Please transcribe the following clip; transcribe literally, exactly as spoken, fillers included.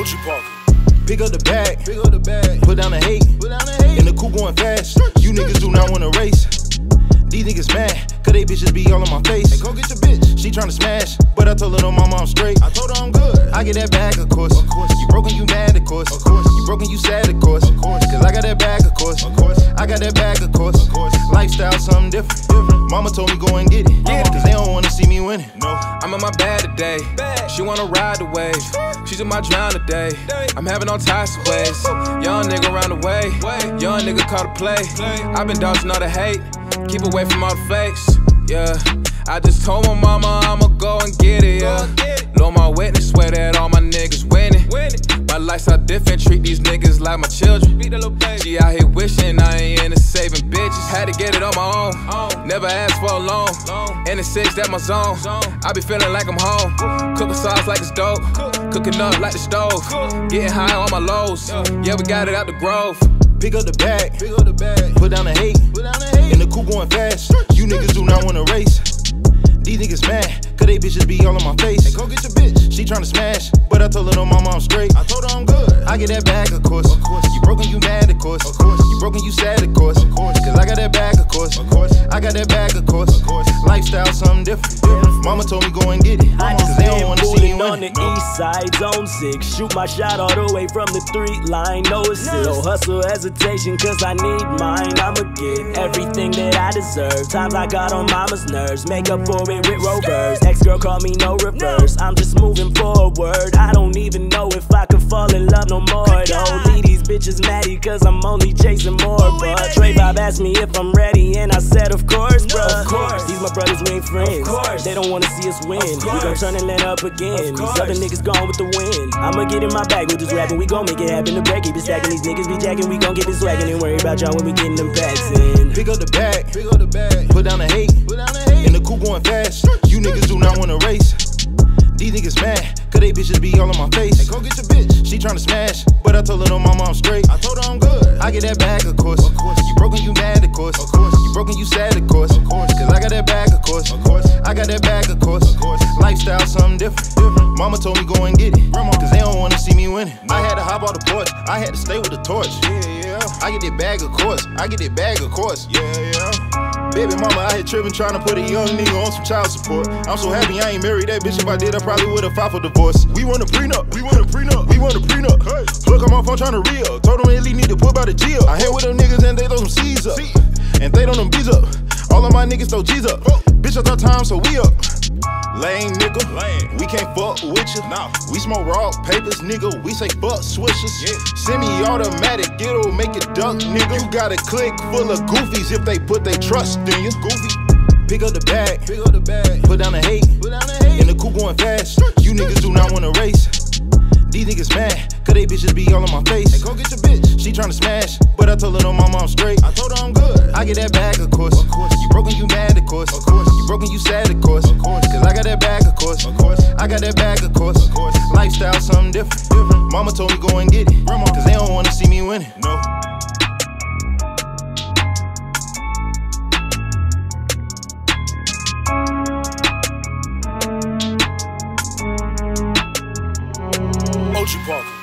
Mochi Parker. Pick up the bag, Pick up the bag. put down the hate, Put down the hate. and the coupe going fast. You niggas do not wanna race. These niggas mad, cause they bitches be all on my face. Hey, go get your bitch. She tryna smash, but I told her no mama I'm straight. I told her I'm good. I get that bag, of course. Of course. You broken, you mad, of course. Of course. You broken, you sad, of course. Of course. Cause I got that bag, of course. Of course. I got that bag, of course. Of course. Lifestyle, something different. different. Mama told me go and get it. Get it. Cause they don't wanna see me winning. No. I'm in my bag today. Bag. She wanna ride the wave. She's in my drown today. I'm having all types of ways. Young nigga around the way. Young nigga call the play. I've been dodging all the hate. Keep away from all the fakes. Yeah. I just told my mama I'ma go and get it. Yeah. Lord my witness, swear that all my niggas winning. My lifestyle different, treat these niggas like my children. She out here wishing I ain't into saving bitches. Had to get it on my own. Never asked for a loan. In the six, that my zone. I be feeling like I'm home. Cooking sauce like it's dope. Cooking up like the stove. Getting high on my lows. Yeah, we got it out the grove. Pick up the bag, Pick up the bag. put down the hate, Put down the hate. and the coupe going fast. You niggas do not wanna race. These niggas mad, cause they bitches be all on my face. Hey, go get your bitch. She tryna smash, but I told her no mama I'm straight. I told her I'm good. I get that bag, of course. Of course. You broken, you mad, of course. Of course. You broken, you sad, of course. Of course. Cause I got that bag, of course. Of course. I got that bag, of course. Of course. Lifestyle, something different. different. Mama told me go and get it. I Cause just they don't been wanna see me booting on winning. the east side, zone six. Shoot my shot all the way from the three line. No assist, no hustle, hesitation, cause I need mine. I'ma get everything that I deserve. Times I got on mama's nerves, make up for it with rovers. Ex-girl call me no reverse, I'm just moving forward. I don't even know if I could fall in love no more. Though leave these bitches maddie, cause I'm only chasing more. But Trey Bob asked me if I'm ready, and I said of course, bruh. Of course. These my brothers, we ain't friends. They don't wanna see us win. We gon' turn and let up again. These other niggas gone with the wind. I'ma get in my bag with this rapping. We gon' make it happen. The break, keep it stacking. These niggas be jacking. We gon' get this swaggin'. And worry about y'all when we getting them packs in. Pick up the bag, Pick up the bag. put down the hate, Put down the hate. and the coupe going fast. You niggas do not wanna race. These niggas mad, cause they bitches be all on my face. Hey, go get your bitch. She tryna smash, but I told her no mama I'm straight. I told her I'm good. I get that bag, of course. Of course. You broken, you mad, of course. Of course. You broken, you sad, of course. Of course. Cause I got that bag, of course. Of course. I got that bag, of course. Of course. Lifestyle, something different. different. Mama told me go and get it. Grandma. Cause they don't wanna see me winning. I had to hop off the porch. I had to stay with the torch. Yeah, yeah. I get that bag, of course. I get that bag, of course. Yeah, yeah. Baby mama out here tripping, trying to put a young nigga on some child support. I'm so happy I ain't married that bitch. If I did, I probably would've filed for divorce. We want a prenup, we want a prenup, we want a prenup. Hey. Look, I'm off, I'm trying to re-up. Told them at least need to put by the G up. I hang with them niggas and they throw some C's up. See. And they throw them B's up. All of my niggas throw G's up. Oh. Bitch, I thought time, so we up. Lame nigga, Lame. we can't fuck with you. Nah. We smoke raw papers, nigga. We say fuck swishers. Yeah. Semi-automatic, it'll make it duck, nigga. You got a clique full of goofies if they put their trust in you. Goofy. Pick up the bag, Pick up the bag. put down the hate, Put down the hate. and the coupe going fast. You niggas do not wanna race. These niggas mad, cause they bitches be all on my face. Hey, go get your bitch. She tryna smash, but I told her no mama I'm straight. I told her I'm good. I get that bag, of course. Of course. You broken, you mad, of course. Of course. You broken, you sad, of course. Of course. Cause I got that bag, of course. Of course. I got that bag, of course. Of course. Lifestyle, something different. different. Mama told me go and get it. Grandma. Cause they don't wanna see me winning. No. Mochi Parker.